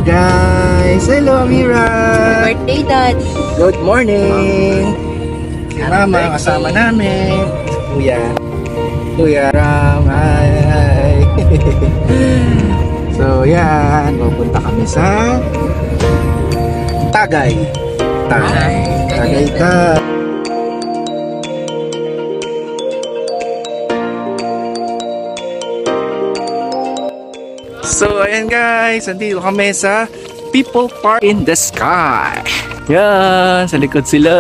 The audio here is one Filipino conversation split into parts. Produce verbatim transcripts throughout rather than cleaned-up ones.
guys! Hello Amira! Birthday Daddy! Good morning! Si Mama kasama namin. Si Kuya. Kuya Ram. Hi! Hi! So yan, pupunta kami sa Tagay. Tagay. Tagay ta. So ayan guys, nandito kami sa People Park in the Sky. Yan, sa likod sila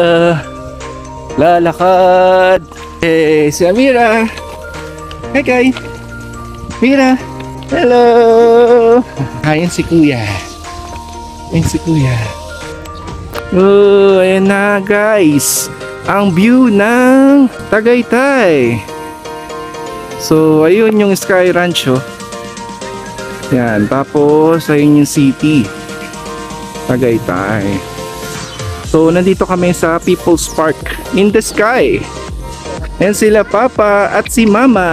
lalakad. Eh, si Amira. Hi Kay. Amira. Hello. Ayan si Kuya. Ayan si Kuya. Oh, ayan na guys, ang view ng Tagaytay. So ayun yung Sky Ranch oh. Yan, tapos ayun yung city Tagaytay. So nandito kami sa People's Park in the Sky. Yan sila Papa at si Mama.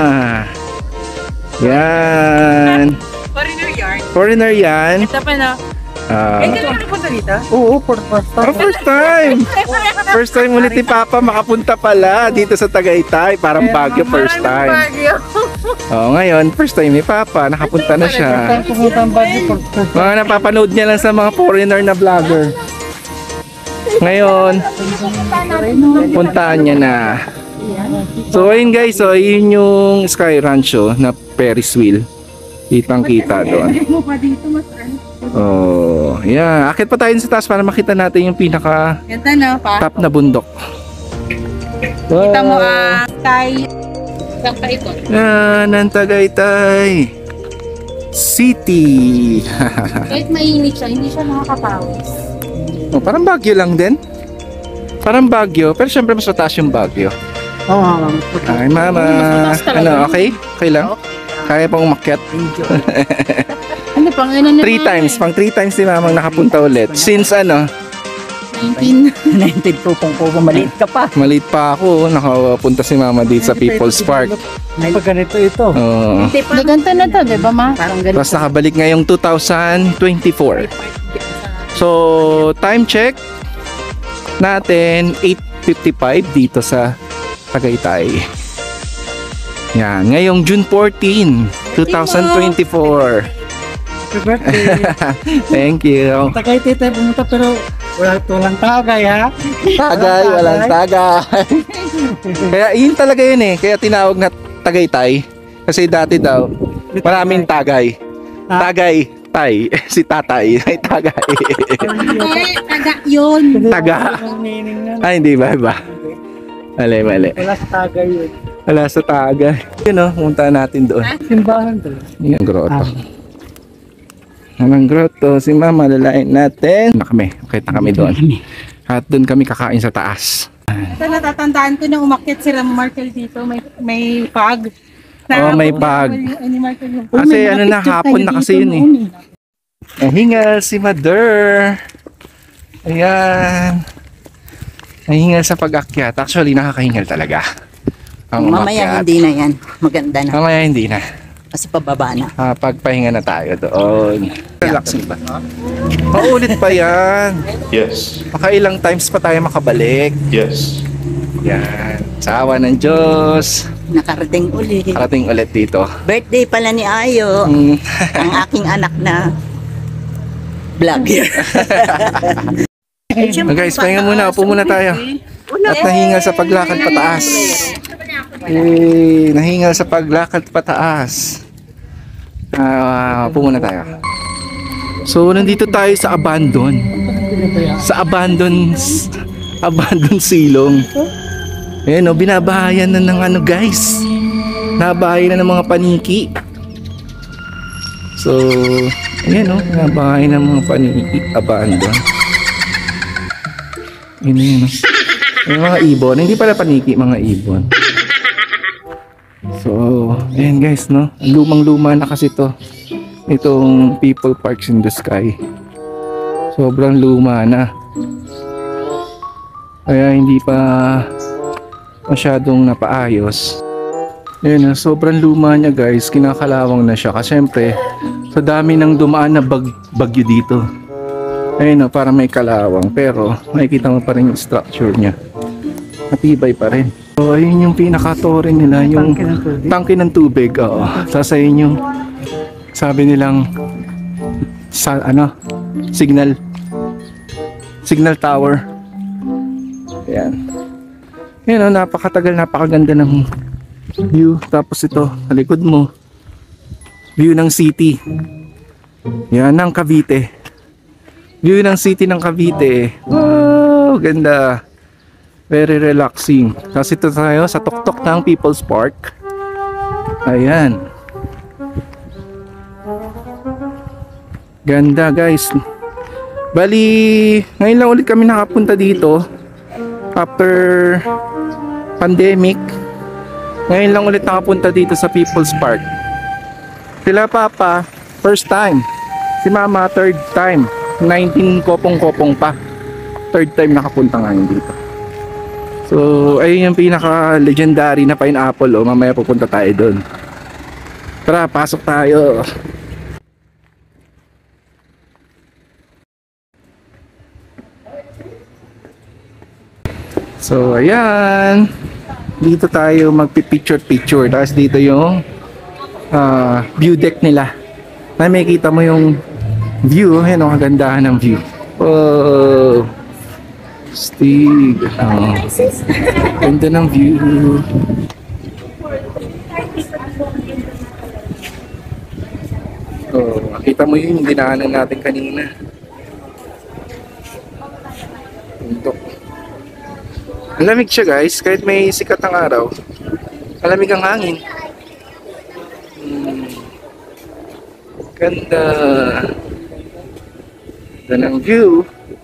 Yan. Foreigner yarn. Foreigner yan. Ito pa na. Uh, eh, kailan nakapunta dito? Oo, for first time. Oh, first time. First time ulit ni Papa makapunta pala dito sa Tagaytay. Parang Baguio first time. Oo, ngayon, first time ni Papa. Nakapunta na siya. Mga napapanood niya lang sa mga foreigner na vlogger. Ngayon, puntaan niya na. So, ayun guys. So, ayun yung Sky Ranch oh, na Ferris wheel. Kitang kita doon. Oh, yeah. Akit pa tayo sa taas para makita natin yung pinaka ganda na pa. Top na bundok. Wow. Kita mo ang sky. Saan pa ito? Yan, ang Tagaytay City. Kahit mainit siya, hindi siya nakakapawis. Oh, parang Baguio lang din. Parang Baguio, pero syempre mas mataas yung Baguio. Oo. Oh, ay, Mama. Ano, okay? Okay lang? Kaya pang umakyat? Ano pang ano na? Three times, pang three times si Mamang nakapunta ulit. Since ano? nineteen. nineteen po kung po, maliit ka pa. Maliit pa ako, nakapunta si Mama dito sa People's Park. Pag ganito ito. Oo. Ganito na to, di ba ma? Parang ganito. Tapos nakabalik ngayong two thousand twenty-four. So, time check natin eight fifty-five dito sa Tagaytay. Yan, ngayong June fourteenth, twenty twenty-four. Happy birthday. Thank you. Tagaytay tayo pumunta pero wala tulang tagay ha. Tagay, walang tagay. Kaya yun talaga yun eh. Kaya tinawag na Tagaytay. Kasi dati daw, maraming tagay. Tagay, tay. Si tatay. Ay, tagay. Ay, taga yun. Taga. Ay, hindi ba? Iba. Mali, mali. Wala sa tagay yun. Wala sa tagay. Yun o, pumunta natin doon. Simbahan to. Yung grotto. Anong grotto? Si Mama, lalain natin. Na kami. Okay na kami doon. At doon kami kakain sa taas. Ito natatandaan ko nung umakyat si Ram Markel dito. May, may pag. Oo, may pag. Kasi ano na, hapon na kasi yun eh. Nahingal si Mother. Ayan. Nahingal sa pag-akyat. Actually, nakakahingal talaga. Ang Mamaya umakyat. hindi na yan. Maganda na. Mamaya hindi na. Kasi pababa na. Ah, pagpahinga na tayo doon. Relaxing ba? Paulit pa yan. Yes. Baka ilang times pa tayo makabalik. Yes. Yan. Sa awa ng Diyos. Nakarating uli. Karating ulit dito. Birthday pala ni Ayo. Mm. Ang aking anak na vlogger. Oh, guys, pahinga muna. Upo muna tayo. At nahingal sa paglakad pataas. Eh, nahingal sa paglakad pataas. Ah, upo muna tayo. So, nandito tayo sa abandon. Sa abandon abandon silong. Ayan o, binabahayan na ng ano guys. Nabahayan na ng mga paniki. So, ayan o, binabahayan ng mga paniki. Abandon. Ayan o yun o. Yung mga ibon, hindi pala paniki, mga ibon. So, ayan guys, no? Lumang-luma na kasi to. Itong People Parks in the Sky. Sobrang luma na. Kaya hindi pa masyadong napaayos. Ayan, sobrang luma niya guys. Kinakalawang na siya. Kasi syempre, Sa dami ng dumaan na bag, bagyo dito. Ayun o, parang may kalawang. Pero makikita mo pa rin yung structure niya. Matibay pa rin. So ayun yung pinaka-tore nila. Yung Tangke ng tubig. tangke ng tubig. Oo. Tapos ayun yung sabi nilang sa, ano, signal. Signal tower. Ayan. Yan o, napakatagal, napakaganda ng view. Tapos ito, sa likod mo, view ng city. Yan, ng Cavite. View ng city ng Cavite. Wow, ganda. Very relaxing. Tapos ito tayo sa tuktok ng People's Park. Ayan. Ganda guys. Bali, ngayon lang ulit kami nakapunta dito. After pandemic, ngayon lang ulit nakapunta dito sa People's Park. Sila papa, first time. Si mama, third time. nineteen kopong-kopong pa. Third time nakapunta ngayon dito. So, ayun yung pinaka-legendary na pineapple. O, mamaya pupunta tayo doon. Tara, pasok tayo. So, ayan. Dito tayo magpi-picture-picture. Tapos dito yung uh, view deck nila. Na may kita mo yung view. Ayan ang kagandahan ng view. Oh, Stig. Oh. Ganda ng view. Oh, makita mo yun yung dinaanan natin kanina. Puntok. Ang lamig siya guys, kahit may sikat ng araw. Malamig ang hangin. Hmm. Ganda. Ganda ng view.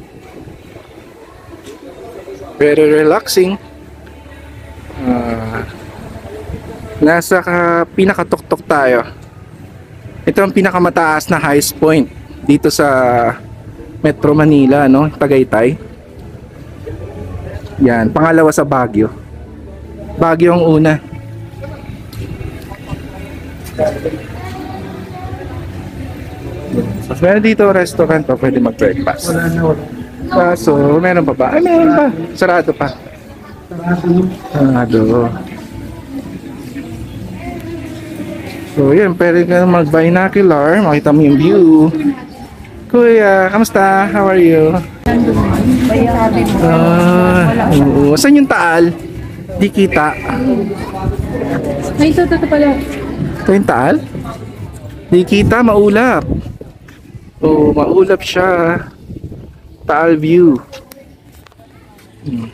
Very relaxing. Uh, nasa ka, pinakatuktok tayo. Ito ang pinakamataas na highest point dito sa Metro Manila, no? Tagaytay. Yan, pangalawa sa Baguio. Baguio ang una. So, meron dito restaurant pa, pwede mag-breakfast. Wala na, wala. Kaso, meron pa ba? Ay, meron pa. Sarado pa. Sarado. So, yan, pwede ka mag-binocular. Makita mo yung view. Kuya, kamusta? How are you? Ah, oo. Saan yung Taal? Di kita. Ay, ito, ito, ito pala. Ito yung Taal? Di kita, maulap. Oo, maulap siya. Taal view. Hmm.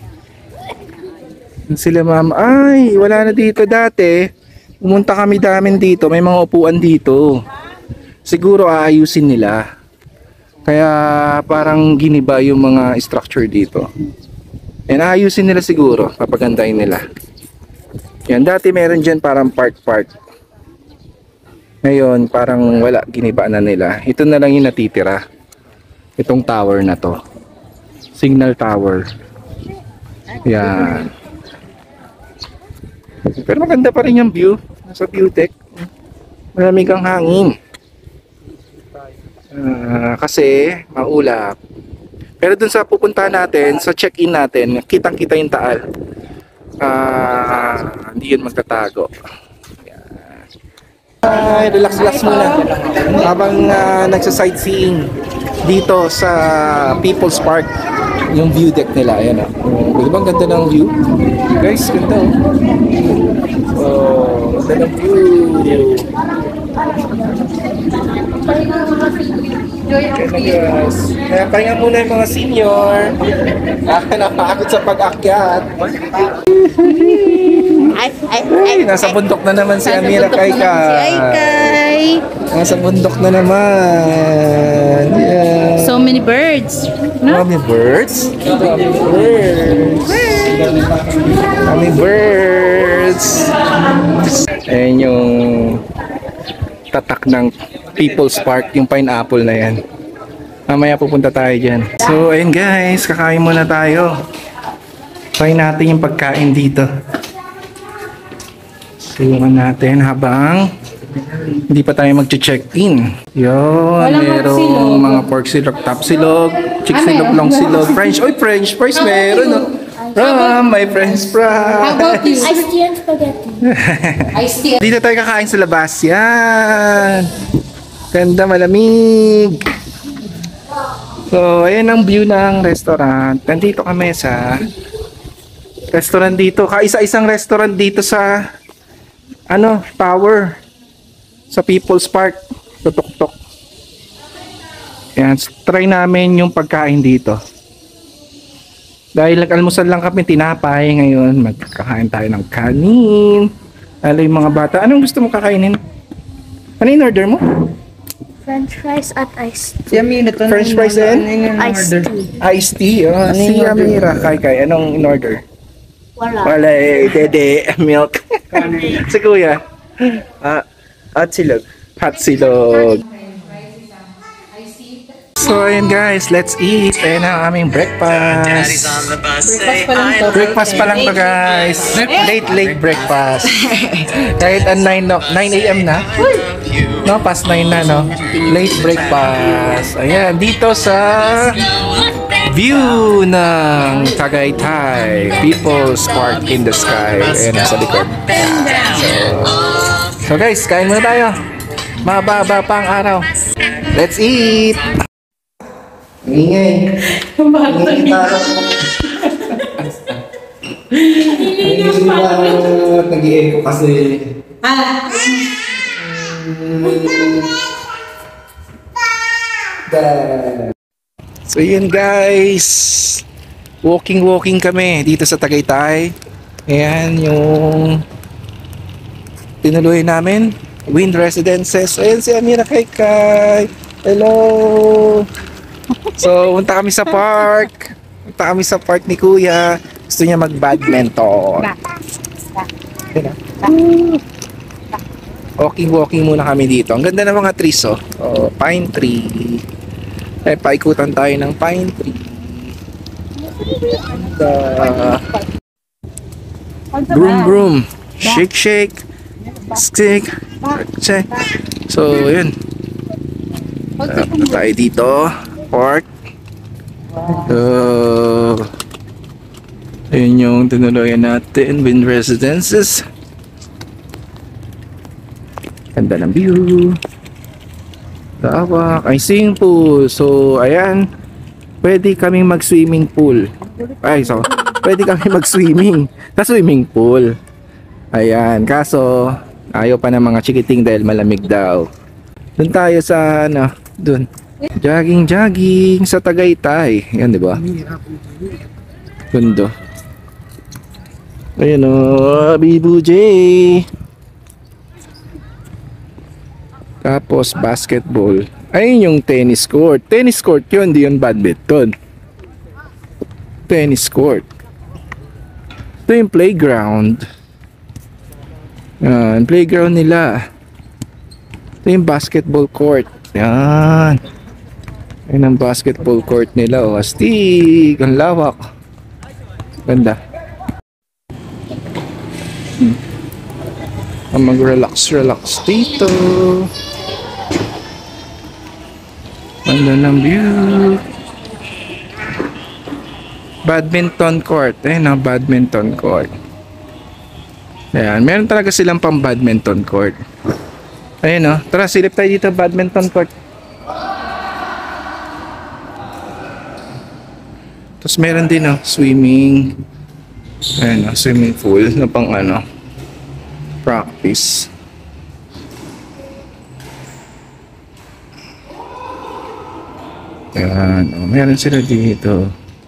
Sila ma'am. Ay, wala na dito dati. Pumunta kami damin dito. May mga upuan dito. Siguro aayusin nila. Kaya parang giniba yung mga structure dito. And aayusin nila siguro. Papagandahin nila. Yan, dati meron dyan parang park-park. Ngayon, parang wala. Giniba na nila. Ito na lang yung natitira. Itong tower na to. Signal tower. Yan. Pero maganda pa rin yung view. Nasa view deck. Malamig ang hangin. Uh, kasi maulap. Pero dun sa pupunta natin, sa check-in natin, kitang kita yung Taal. Uh, hindi yun magtatago. Ay, relax relax muna habang uh, nagsa-sightseeing dito sa People's Park. Yung view deck nila, ayan o. Oh. Di ba ang ganda ng view? Guys, ganda o. Oh, ganda ng view. Okay na guys. Kaya pahinga muna yung mga senior. Ah, napakakot sa pag-akyat. Ay, ay, ay, Ay, nasa bundok na naman si Amira Kai Kai. Kay. Nasa bundok na naman. Yeah. So many birds. Mami birds. Mami birds. Mami birds. Ayan yung tatak ng People's Park, yung pineapple na yan. Mamaya pupunta tayo dyan. So ayun guys, kakain muna tayo. Try natin yung pagkain dito. Sulungan natin habang Hindi pa tayo mag-check-in. Yun, Walang hot merong silog. mga pork silog, top silog, chick Ah, silog, meron. long silog, French. Oy, French fries meron, no? Ah, may French How about fries. you? Iced tea and spaghetti. I still. Dito tayo kakain sa labas. Yan. Ganda, malamig. So, ayan ang view ng restaurant. Nandito kami sa restaurant dito. Kaisa-isang restaurant dito sa ano, tower. Sa People's Park. Tutok-tok. Yan, try namin yung pagkain dito. Dahil nag-almusal lang kami, tinapay. Ngayon, magkakain tayo ng kanin. Lalo yung mga bata. Anong gusto mo kakainin? Ano yung order mo? French fries at iced tea. French fries and Iced tea. iced tea. Oh, si Amira. Kay Kay, anong in order? Wala. Wala eh, dede, milk. Si Kuya. Ah, at silog. Hot silog. So ayun guys, let's eat. Ayan ang aming breakfast. Breakfast pa lang to. Breakfast pa lang to guys. Late, late breakfast. Kahit ang nine, no, nine a m na. No, past nine na, no? Late breakfast. Ayan, dito sa view ng Tagaytay. People's Park in the Sky. Ayan, nasa likod. So, so guys, kain muna tayo. Mababa pa ang araw. Let's eat! Ingay. Ingay tayo. Nag-i-echo kasi. So yun guys, walking walking kami dito sa Tagaytay. Ayan yung tinuloy namin, Wind Residences. Ayan si Amira Kay Kay. Hello. So punta kami sa park. Punta kami sa park ni Kuya. Gusto niya mag-badminton. Walking walking muna kami dito. Ang ganda ng mga trees, oh. Oh, pine tree. Eh, paikutan tayo ng pine tree. Uh, broom broom. Shake shake. Stick. Shake. So, yun. Uh, punta tayo dito. Park. So, yun yung tinuloyan natin. Wind Residences. Ganda ng view. Lawak. Ay, swimming pool. So, ayan. Pwede kaming mag-swimming pool. Ay, so, pwede kami mag-swimming sa swimming pool. Ayan. Kaso, ayaw pa ng mga chikiting dahil malamig daw. Doon tayo sa, ano, doon. Jogging, jogging sa Tagaytay. Yan, di ba? Gundo. Ayan o, Bibu J. Tapos basketball. Ayun yung tennis court. Tennis court yun, di yun badminton. Tennis court. Ito yung playground. Yan, playground nila. Ito yung basketball court. Yan. Ayun ang basketball court nila. O, astig. Ang lawak. Ganda. Hmm. Ang mag-relax, relax dito. Ganda ng view. Badminton court. Ayun ang badminton court. Ayan, meron talaga silang pang badminton court. Ayun o. Tara, silip tayo dito badminton court. Tapos meron din o, swimming. Ayun o, swimming pool na pang ano, practice. Ayan, o, meron sila dito.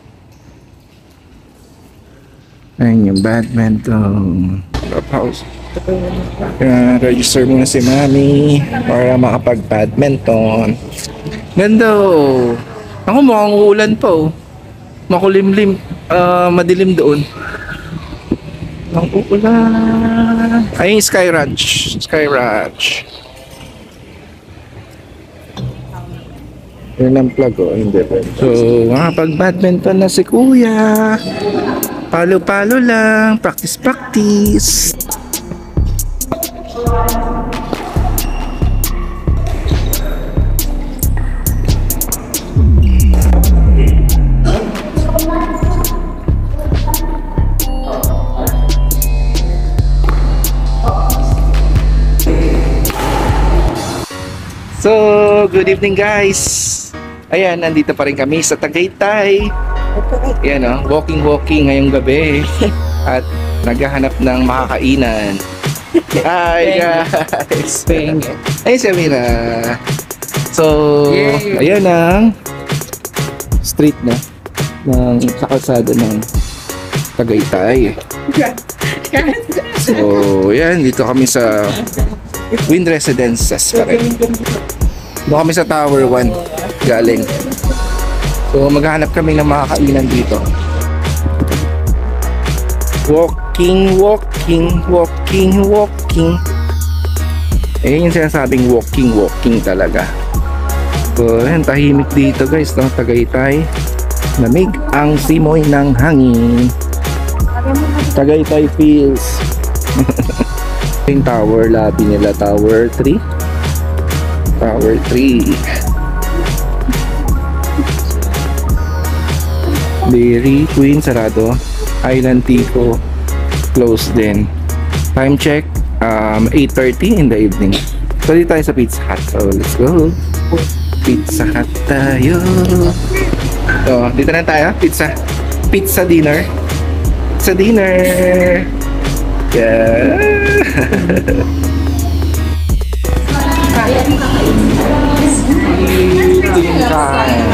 Ayun yung badminton. Pause. Ayan, register muna si Mami para makapag-badminton. Ganda o. Ako mukhang uulan pa o. Makulimlim, uh, madilim doon. Ang uulan. Ayun, Sky Ranch. Sky Ranch. Yun ang plug o, hindi pa. So, makapag-badminton na si Kuya. Palo-palo lang. Practice-practice. So, good evening guys. Ayan, nandito pa rin kami sa Tagaytay. Ayan o, walking-walking ngayong gabi. At naghahanap ng makakainan. Hi guys! Ay, si Amira. So, ayan ang street na ng sa kalsada ng Tagaytay. So, ayan, dito kami sa Wind Residences pa rin. Doon kami sa Tower one galing. So maghahanap kami ng mga kainan dito. Walking, walking, walking, walking. Ayun yung sinasabing walking, walking talaga. So ayan, tahimik dito guys, no? Tagaytay. Lamig ang simoy ng hangin. Tagaytay feels. Yung tower, lobby nila, Tower three. Tower three. Dairy Queen, sarado. Island Tico, closed din. Time check, um, eight thirty in the evening. So, dito tayo sa Pizza Hut. So, let's go. Pizza Hut tayo. So, dito na tayo. Pizza. Pizza dinner. Pizza dinner. Yeah. Eating time.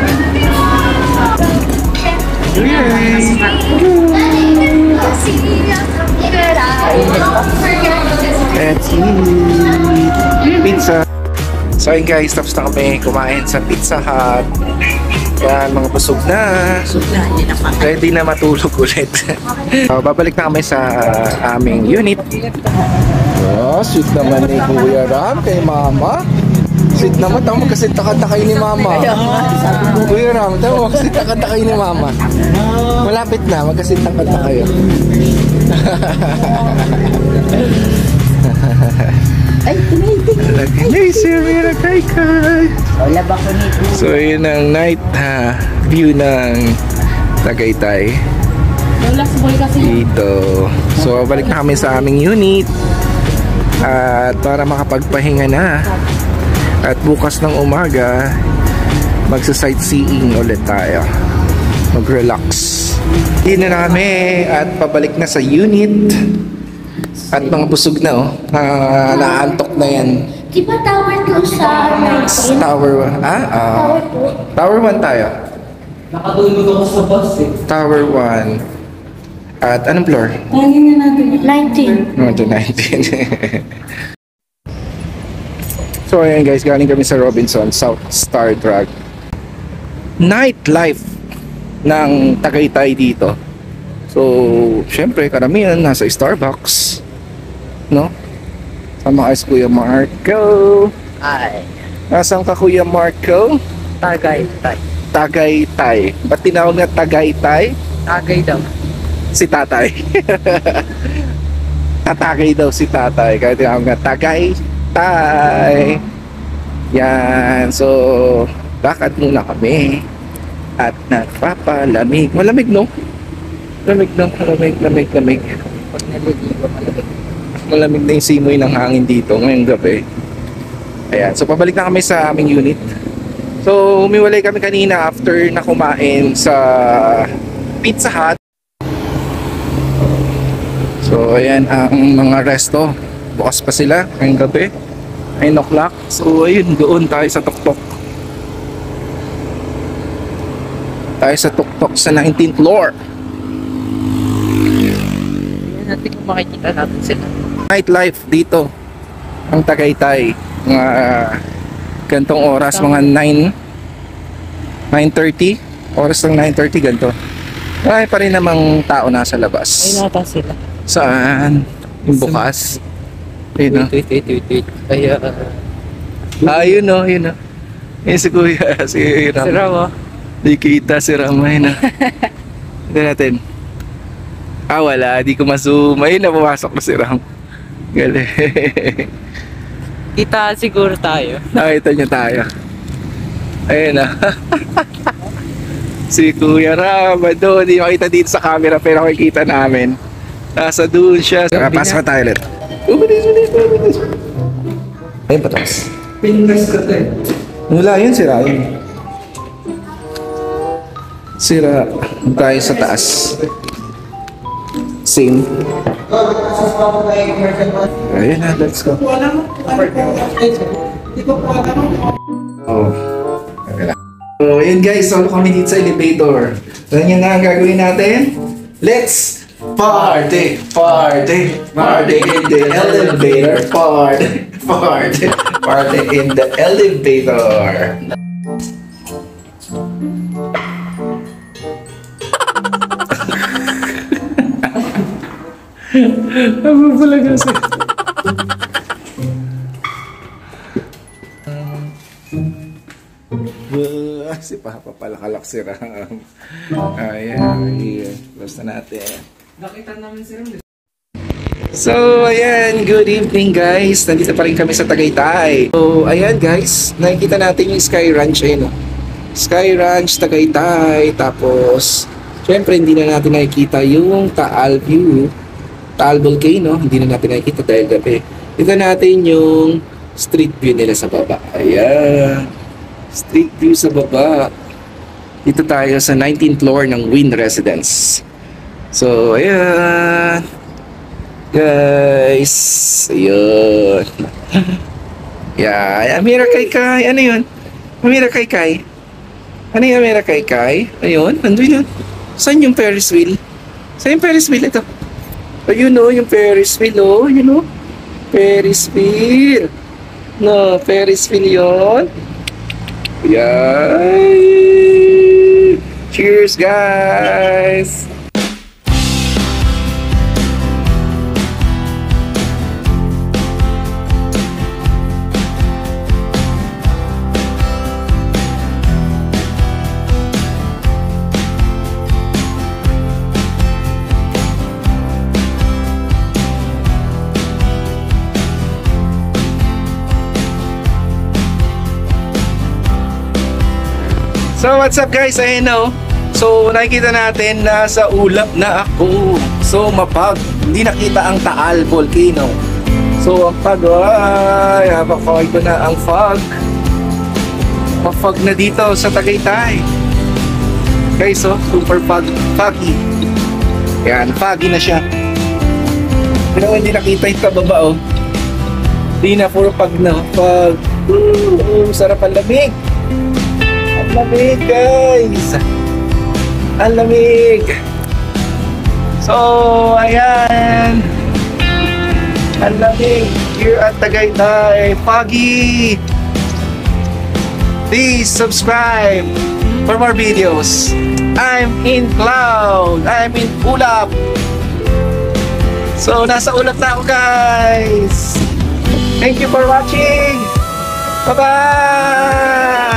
Let's eat pizza. So ayun guys, tapos na kami kumain sa Pizza Hut. Yan, mga busog na. Ready na matulog ulit. So, babalik na kami sa uh, aming unit. Oh, sweet naman ni Kuya Ram kay Mama. Sweet naman, tama kasi takad-takay ni Mama. Kuya Ram, tama kasi takad-takay ni Mama. Malapit na, magkasi takad na kayo. Ay, tumitingin. Hey, Sir Mira Kai Kai. Wala ba ko nito? So, yun ang night ha, view ng Tagaytay. Dito. So, balik na kami sa aming unit. At para makapagpahinga na. At bukas ng umaga, magsa-sightseeing ulit tayo. Mag-relax. Hindi na kami at pabalik na sa unit. At mga busog na oh. Uh, naantok na yan. Di ba tower two sa nineteen? Tower one. Ah? Uh, Tower one tayo. Nakatulog ako sa bus eh. Tower one. At anong floor? nineteen. Number nineteen. So ayan guys, galing kami sa Robinson South Star Drag. Nightlife ng Tagaytay dito. So, syempre karamihan nasa Starbucks. No? Sama kay Kuya Marco. Ay, Nasaan ka Kuya Marco? Tagaytay. Tagaytay. Ba't tinawag na Tagaytay? Tagay daw. Si tatay. Tatagay daw si tatay. Kaya tinawag na Tagaytay. Yan. So, lakad muna kami. At nagpapalamig. Malamig no? Lamig no? Malamig, lamig, lamig. Pag naliligo, malamig. Malamig na yung simoy ng hangin dito ngayong gabi. Ayan. So, pabalik na kami sa aming unit. So, umiwalay kami kanina after na kumain sa Pizza Hut. So, ayan ang mga resto. Bukas pa sila ngayong gabi. nine o'clock. So, ayun. Doon tayo sa tuktok. Tayo sa tuktok sa nineteenth floor. Yan natin kung makikita natin sila. Nightlife dito ang Tagaytay. Mga gantong oras, mga nine nine thirty. Oras ng nine thirty ganito. Ay pa rin namang tao nasa labas. Ay, nata sila. Saan? Yung bukas. Ayun o. Wait, wait, wait, wait. Ay, uh, Ayun o, yun o. Ayun si Kuya, si Ram. si Rawa. Di kita si Ram. Ayun o. Hindi natin. Ah, wala. Di ko ma-zoom. Ayun na, pumasok na si Ram. Galing. Kita siguro tayo. Nakita niyo tayo. Ayun na. Si Kuya Ram, doon. Di makita dito sa camera pero makikita namin. Nasa doon siya. Pasok na tayo ulit. Ubilis, ubilis, ubilis. Ayun, patas. Pingas ka tayo. Wala yun, sira yun. Sira. Tayo sa taas. Same. Ayun na, let's go. Oh. Okay lang. So, yun guys, solo kami dito sa elevator. Alam nyo na ang gagawin natin? Let's party! Party! Party in the elevator! Party! Party! Party in the elevator! Nabubulagan siya. Uh, si Papa pala kalak-sira. Ayan, ayan. Basta natin. Nakita namin si Ram. So, ayan. Good evening, guys. Nandito pa rin kami sa Tagaytay. So, ayan, guys. Nakikita natin yung Sky Ranch. Ayun, oh. Sky Ranch, Tagaytay. Tapos, syempre, hindi na natin nakikita yung Taal View. Taal Volcano. Hindi na natin nakikita dahil gabi. Ito natin yung street view nila sa baba. Ayan. Street view sa baba. Dito tayo sa nineteenth floor ng Wynn Residence. So, ayan. Guys. Ayun. Yeah. Amira Kay Kay. Ano yun? Amira Kay Kay. Ano yung Amira Kay Kay? Ayun. Nandun yun. Saan yung Ferris wheel? Saan yung Ferris wheel? Ito. Ayun o. Yung Ferris wheel o. Ayun o. Ferris wheel. No. Ferris wheel yun. Yay! Cheers, guys! So what's up guys, ayun o. So nakikita natin na sa ulap na ako. So mapag, hindi nakita ang Taal Volcano. So ang fog, ay, habang ko na ang fog. Pa-fog na dito sa Tagaytay. Guys, oh, super fog, foggy. Yan, foggy na siya. Pero hindi nakita yung kababa, oh. Hindi na, puro fog na, fog. Ooh, sarap ang lamig. Ang lamig, guys. Ang lamig. So, ayan. Ang lamig here at Tagaytay. Foggy. Please subscribe for more videos. I'm in cloud. I'm in ulap. So, nasa ulap na ako, guys. Thank you for watching. Bye-bye.